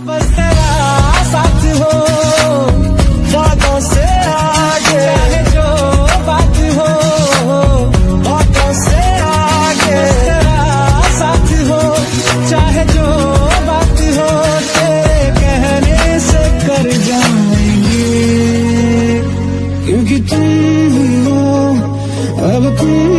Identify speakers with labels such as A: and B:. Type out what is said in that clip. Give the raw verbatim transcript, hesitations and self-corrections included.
A: बस तेरा साथ हो, बातों से आगे, चाहे जो बात हो, बातों से आगे, तेरा साथ हो, चाहे जो बात हो, तेरे कहने से कर जाएंगे, क्योंकि तुम ही हो अब तुम